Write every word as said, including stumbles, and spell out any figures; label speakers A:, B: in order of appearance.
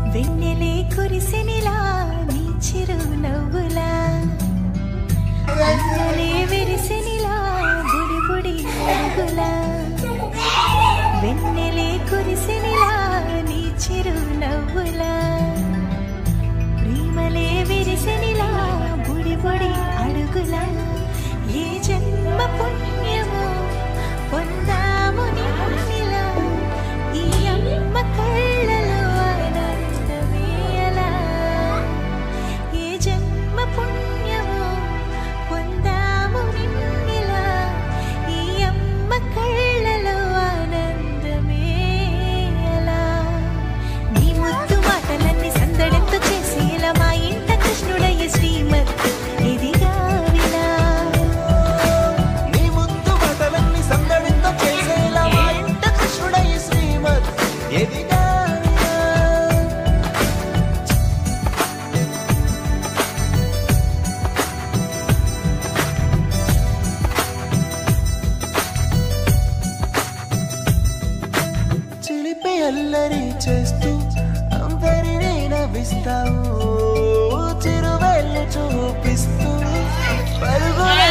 A: వెన్నెలే కురిసెనిలా నీ చిరు నవ్వులా వెన్నెలే విరిసెనిలా బుడి బుడి అడుగులా వెన్నెలే కురిసెనిలా నీ చిరు నవ్వులా ప్రేమలే విరిసెనిలా బుడి బుడి అడుగులా ఏ జన్మ పుణ్యమో పొందాము నిన్నిలా ఈ అమ్మ కళ్ళలో ఆనందమేలా ఏ జన్మ పుణ్యమో పొందాము నిన్నిలా ఈ అమ్మ కళ్ళలో ఆనందమేలా నీ ముద్దు మాటలన్నీ సందడంతో చేసేలా మా ఇంట కృష్ణుడయ్య శ్రీమత్ ఇదిగా వినా
B: నీ ముద్దు మాటలన్నీ సందడంతో చేసేలా మా ఇంట కృష్ణుడయ్య శ్రీమత్ ఎదిగా చిలిపి అల్లరి చేస్తూ అందరినీ నవ్విస్తావు చిరువెళ్ళు చూపిస్తూ పరుగుల